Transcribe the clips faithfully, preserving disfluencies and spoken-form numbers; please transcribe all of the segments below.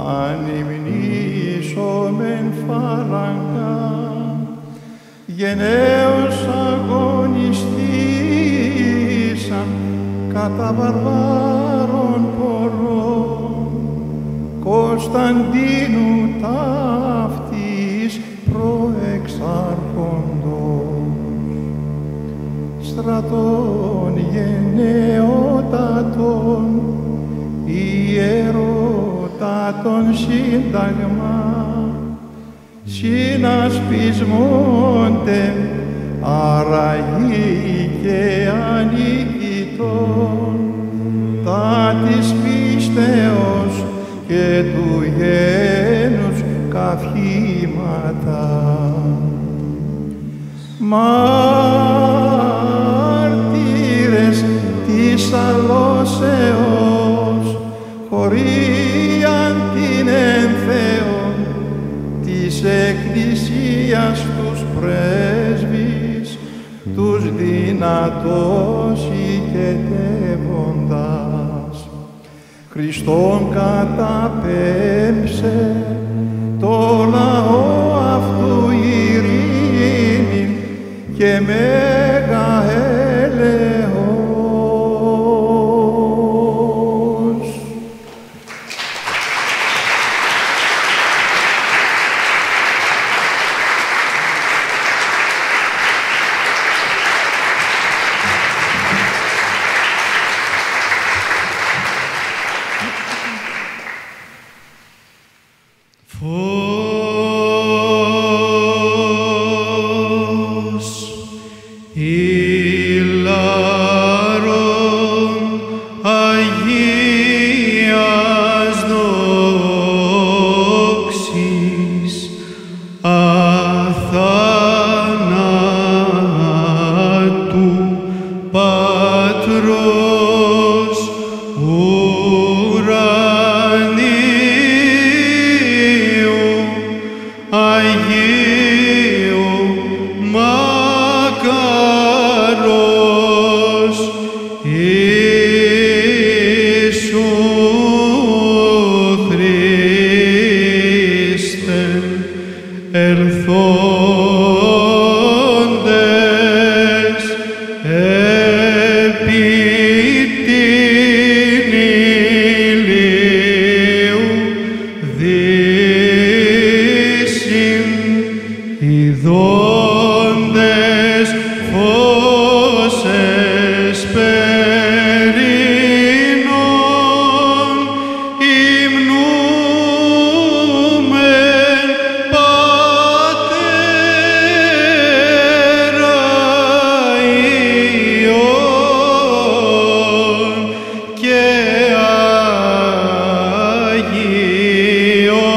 ανυμνήσομεν φάλαγγα, γενναίος αγωνιστήσαν κατά βαρβάρων πορών, Κωνσταντίνου ταύτης προεξάρχοντος, στρατών γενναιότατων, ιερότατων σύνταγμα, συνασπισμόντε αραγή και ανίκητον, τα της πίστεως και του γένους καυχήματα. Μάρτυρες της αλώσεως, χωρίαν την ενθέων της Εκκλησίας τους πρέσβεις, τους δυνατός ηκετεύοντας, Χριστόν καταπέμψε το λαό αυτού ειρήνη και μέγα έλεος. Φως ηλάρων Αγίας δόξης, αθανάτου Πατρός ουρανίου, Αγίου μακαρός Ιησού Χριστέ, ελθόντες επί την ηλίου δύσιν, ειδώντες φως εσπερινών, υμνούμεν Πατέρα Υιόν και Αγίον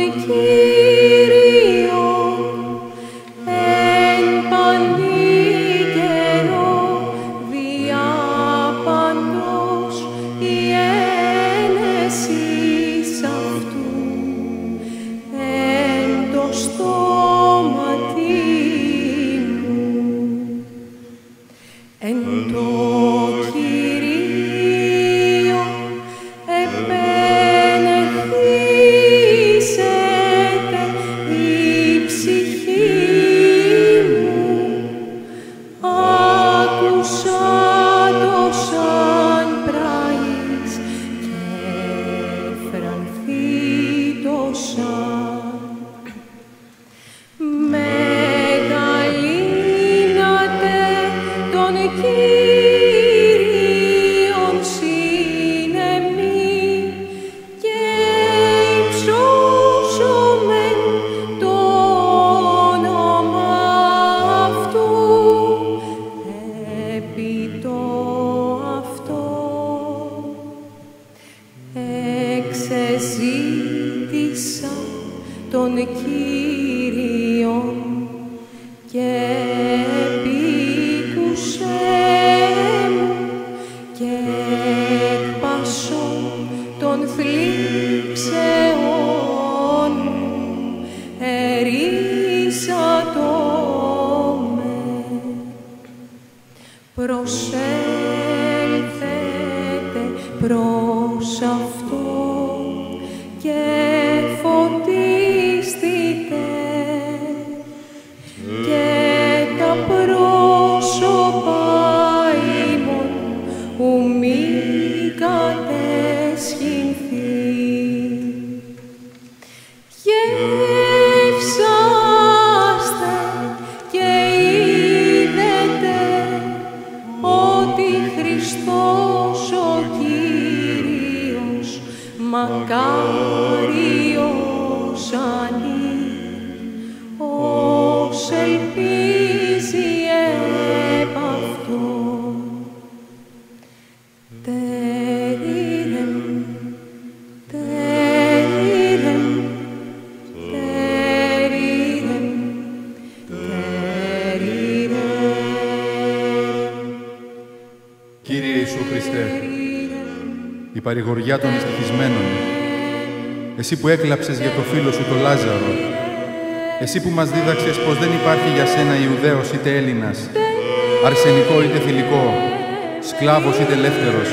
η παρηγοριά των δυστυχισμένων, εσύ που έκλαψες για το φίλο σου το Λάζαρο, εσύ που μας δίδαξες πως δεν υπάρχει για σένα Ιουδαίος είτε Έλληνας, αρσενικό είτε θηλυκό, σκλάβος είτε ελεύθερος,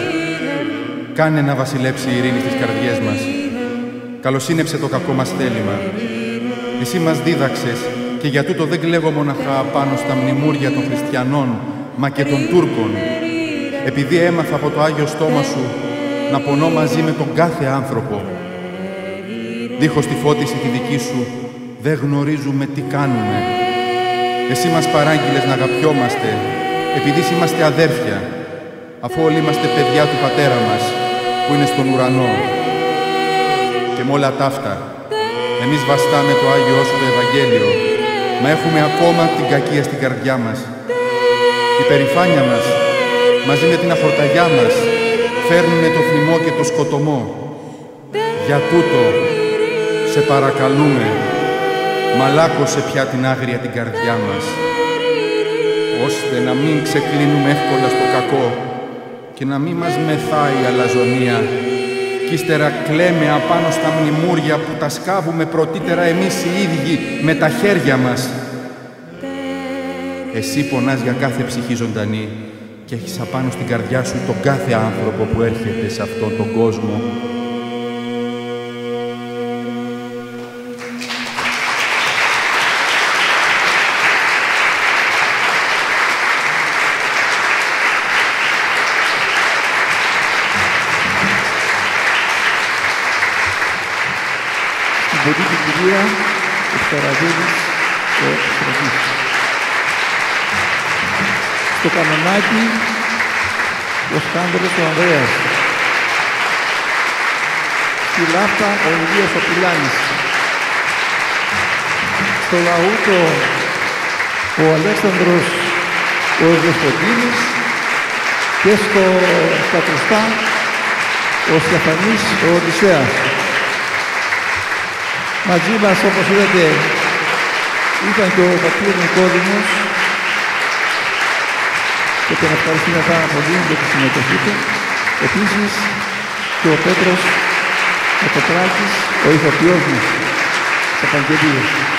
κάνε να βασιλέψει η ειρήνη στις καρδιές μας. Καλοσύνεψε το κακό μας θέλημα. Εσύ μας δίδαξες και για τούτο δεν κλαίγω μοναχά πάνω στα μνημούρια των χριστιανών, μα και των Τούρκων, επειδή έμαθα από το Άγιο Στόμα σου να πονώ μαζί με τον κάθε άνθρωπο. Δίχως τη φώτιση τη δική σου, δεν γνωρίζουμε τι κάνουμε. Εσύ μας παράγγειλες να αγαπιόμαστε, επειδή είμαστε αδέρφια, αφού όλοι είμαστε παιδιά του Πατέρα μας, που είναι στον ουρανό. Και με όλα ταύτα, εμείς βαστάμε το Άγιό σου το Ευαγγέλιο, μα έχουμε ακόμα την κακία στην καρδιά μας. Η περηφάνεια μας, μαζί με την αφορταγιά μας, φέρνουνε το θυμό και το σκοτωμό. Για τούτο, σε παρακαλούμε, μαλάκωσε πια την άγρια την καρδιά μας, ώστε να μην ξεκλίνουμε εύκολα στο κακό και να μην μας μεθάει η αλαζονία κι ύστερα κλαίμε απάνω στα μνημούρια που τα σκάβουμε πρωτήτερα εμείς οι ίδιοι με τα χέρια μας. Εσύ πονάς για κάθε ψυχή ζωντανή και έχεις απάνω στην καρδιά σου τον κάθε άνθρωπο που έρχεται σε αυτόν τον κόσμο. Στην πολύ την κυρία Ευσταραδίδης ο Στρατής. Στο κανονάκι ο Σκάνδαλος ο Ανδρέας. Στη Λάφτα ο Ηλίας ο Πιλάνης. Στο Λαούτο ο Αλέξανδρος ο Δεσποτίνης και στο, στα Κρουστά ο Στεφανής ο Οδυσσέας. Μαζί μας, όπως είδατε, ήταν και ο πατήρ Νικόδημος και τον ευχαριστούμε πάρα πολύ για τη συμμετοχή του. Επίσης και ο Πέτρος Κατοπράκης, ο ηθοποιός μας, της Επαγγελίας.